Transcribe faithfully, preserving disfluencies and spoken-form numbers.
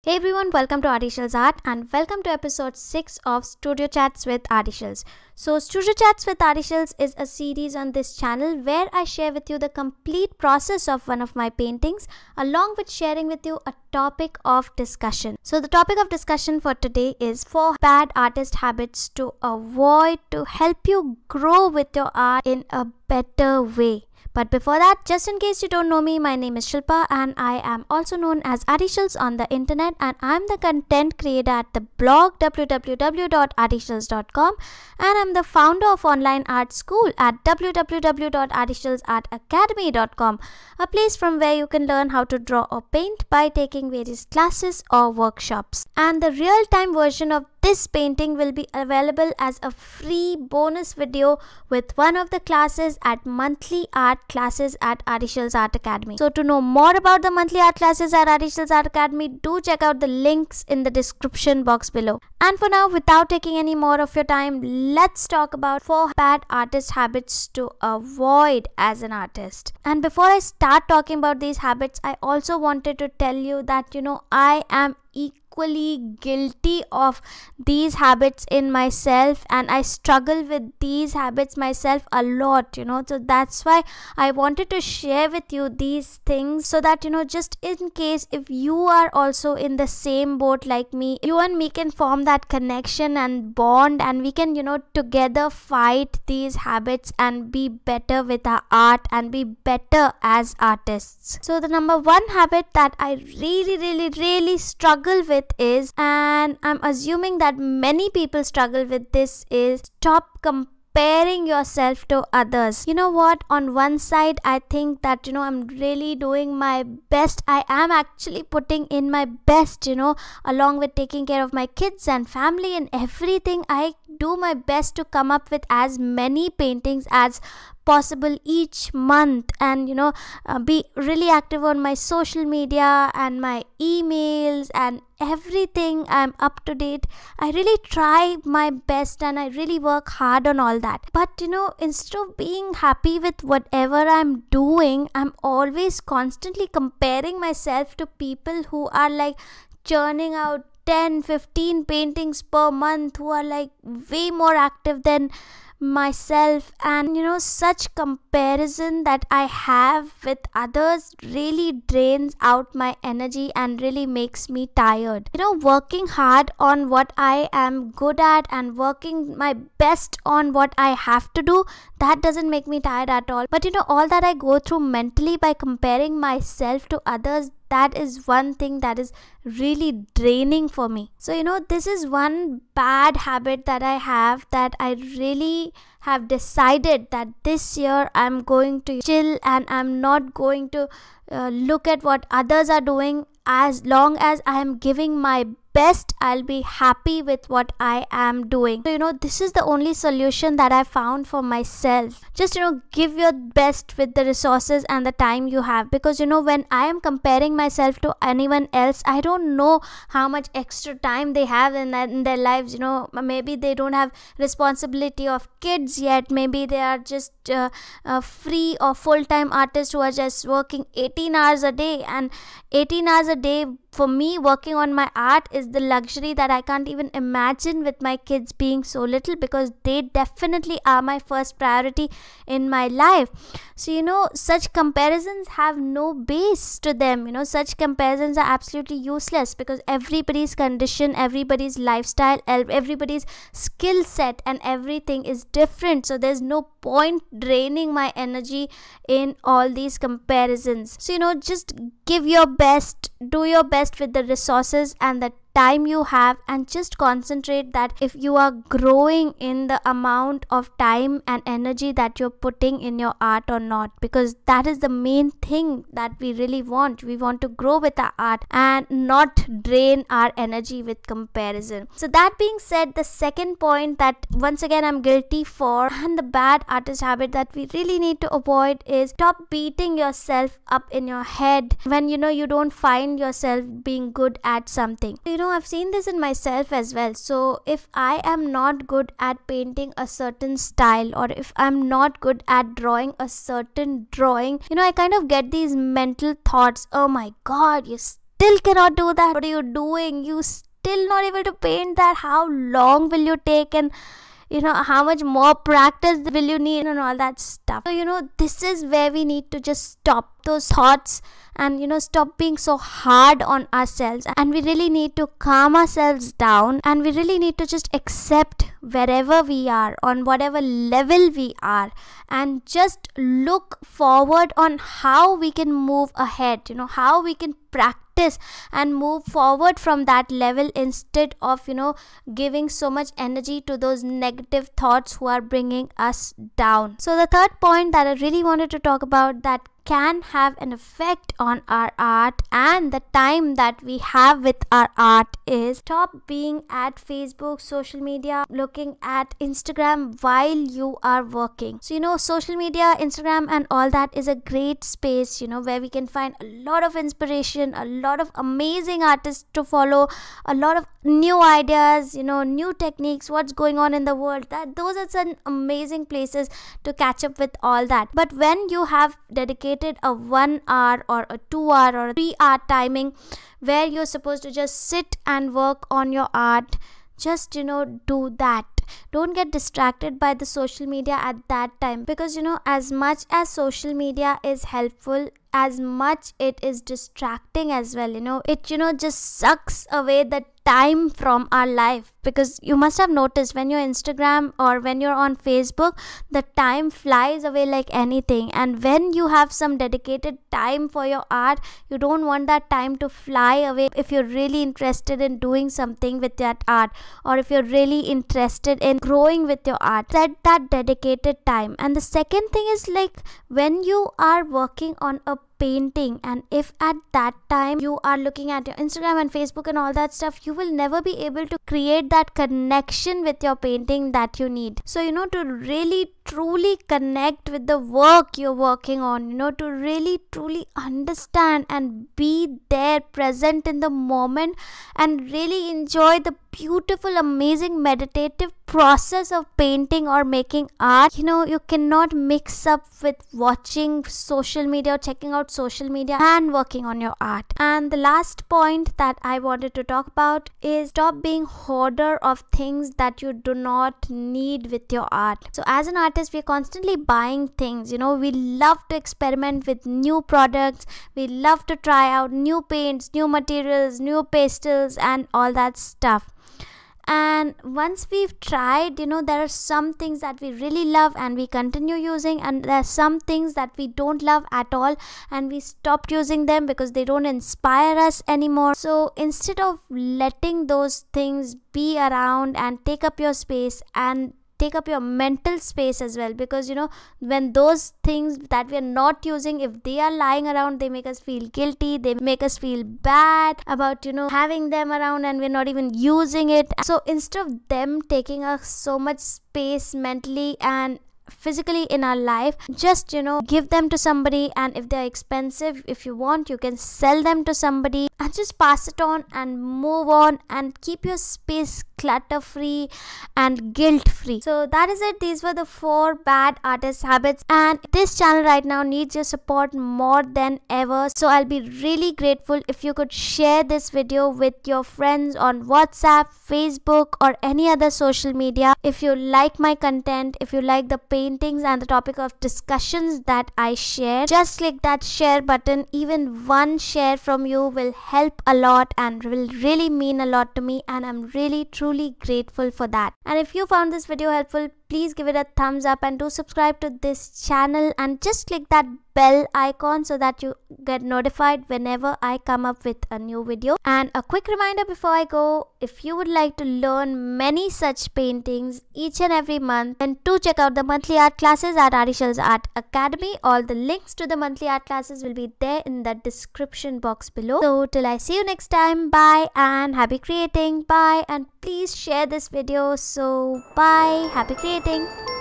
Hey everyone, welcome to Adishal's Art and welcome to episode six of Studio Chats with Adishals. So Studio Chats with Adishals is a series on this channel where I share with you the complete process of one of my paintings along with sharing with you a topic of discussion. So the topic of discussion for today is four bad artist habits to avoid to help you grow with your art in a better way. But before that, just in case you don't know me, my name is Shilpa and I am also known as Adishals on the internet, and I'm the content creator at the blog w w w dot adishals dot com, and I'm the founder of online art school at w w w dot adishals art academy dot com, a place from where you can learn how to draw or paint by taking various classes or workshops. And the real-time version of this painting will be available as a free bonus video with one of the classes at monthly art classes at Adishals Art Academy. So to know more about the monthly art classes at Adishals Art Academy, do check out the links in the description box below. And for now, without taking any more of your time, let's talk about four bad artist habits to avoid as an artist. And before I start talking about these habits, I also wanted to tell you that, you know, I am equally guilty of these habits in myself, and I struggle with these habits myself a lot, you know. So that's why I wanted to share with you these things, so that, you know, just in case if you are also in the same boat like me, you and me can form that connection and bond, and we can, you know, together fight these habits and be better with our art and be better as artists. So the number one habit that I really really really struggle with is, and I'm assuming that many people struggle with this, is stop comparing yourself to others. You know what, on one side I think that, you know, I'm really doing my best. I am actually putting in my best, you know, along with taking care of my kids and family and everything. I do my best to come up with as many paintings as possible each month, and, you know, uh, be really active on my social media and my emails and everything. I'm up to date. I really try my best and I really work hard on all that. But, you know, instead of being happy with whatever I'm doing, I'm always constantly comparing myself to people who are like churning out ten fifteen paintings per month, who are like way more active than myself. And, you know, such comparison that I have with others really drains out my energy and really makes me tired. You know, working hard on what I am good at and working my best on what I have to do, that doesn't make me tired at all. But, you know, all that I go through mentally by comparing myself to others, that is one thing that is really draining for me. So, you know, this is one bad habit that I have, that I really have decided that this year I'm going to chill and I'm not going to uh, look at what others are doing. As long as I am giving my best, I'll be happy with what I am doing. So, you know, this is the only solution that I found for myself. Just, you know, give your best with the resources and the time you have, because, you know, when I am comparing myself to anyone else, I don't know how much extra time they have in, that, in their lives. You know, maybe they don't have responsibility of kids yet, maybe they are just uh, uh, free or full-time artists who are just working eighteen hours a day, and eighteen hours a day for me working on my art is the luxury that I can't even imagine with my kids being so little, because they definitely are my first priority in my life. So, you know, such comparisons have no base to them. You know, such comparisons are absolutely useless, because everybody's condition, everybody's lifestyle, everybody's skill set and everything is different. So there's no point draining my energy in all these comparisons. So, you know, just give your best, do your best with the resources and the time you have, and just concentrate that if you are growing in the amount of time and energy that you're putting in your art or not, because that is the main thing that we really want. We want to grow with our art and not drain our energy with comparison. So that being said, the second point that once again I'm guilty for, and the bad artist habit that we really need to avoid, is stop beating yourself up in your head when, you know, you don't find yourself being good at something. You know, I've seen this in myself as well. So if I am not good at painting a certain style, or if I'm not good at drawing a certain drawing, you know, I kind of get these mental thoughts, oh my god, you still cannot do that, what are you doing? You still not able to paint that? How long will you take? And you know, how much more practice will you need and all that stuff. So you know, this is where we need to just stop those thoughts and you know, stop being so hard on ourselves, and we really need to calm ourselves down, and we really need to just accept wherever we are, on whatever level we are, and just look forward on how we can move ahead, you know, how we can practice and move forward from that level, instead of you know, giving so much energy to those negative thoughts who are bringing us down. So the third point that I really wanted to talk about that can have an effect on our art and the time that we have with our art is stop being at Facebook, social media, looking at Instagram while you are working. So you know, social media, Instagram and all that is a great space, you know, where we can find a lot of inspiration, a lot of amazing artists to follow, a lot of new ideas, you know, new techniques, what's going on in the world. That those are some amazing places to catch up with all that. But when you have dedicated a one hour or a two hour or a three hour timing where you're supposed to just sit and work on your art, just you know, do that. Don't get distracted by the social media at that time, because you know, as much as social media is helpful, as much it is distracting as well. You know, it you know just sucks away the time from our life, because you must have noticed when you're Instagram or when you're on Facebook, the time flies away like anything. And when you have some dedicated time for your art, you don't want that time to fly away. If you're really interested in doing something with that art, or if you're really interested in growing with your art, set that dedicated time. And the second thing is, like, when you are working on a painting, and if at that time you are looking at your Instagram and Facebook and all that stuff, you will never be able to create that connection with your painting that you need. So you know, to really truly connect with the work you're working on, you know, to really truly understand and be there, present in the moment, and really enjoy the beautiful, amazing, meditative process of painting or making art, you know, you cannot mix up with watching social media or checking out social media and working on your art. And the last point that I wanted to talk about is stop being hoarder of things that you do not need with your art. So as an artist, we're constantly buying things, you know, we love to experiment with new products, we love to try out new paints, new materials, new pastels and all that stuff. And once we've tried, you know, there are some things that we really love and we continue using, and there are some things that we don't love at all and we stopped using them because they don't inspire us anymore. So instead of letting those things be around and take up your space and take up your mental space as well, because you know, when those things that we are not using, if they are lying around, they make us feel guilty, they make us feel bad about, you know, having them around and we're not even using it. So instead of them taking us so much space mentally and physically in our life, just you know, give them to somebody, and if they're expensive, if you want, you can sell them to somebody and just pass it on and move on and keep your space clutter free and guilt free. So that is it. These were the four bad artist habits, and this channel right now needs your support more than ever. So I'll be really grateful if you could share this video with your friends on WhatsApp, Facebook or any other social media. If you like my content, if you like the paintings and the topic of discussions that I share, just click that share button. Even one share from you will help a lot and will really mean a lot to me, and I'm really truly grateful for that. And if you found this video helpful, please give it a thumbs up and do subscribe to this channel, and just click that bell icon so that you get notified whenever I come up with a new video. And a quick reminder before I go, if you would like to learn many such paintings each and every month, then do check out the monthly art classes at Adishal's Art Academy. All the links to the monthly art classes will be there in the description box below. So till I see you next time, bye and happy creating. Bye, and please share this video. So bye, happy creating.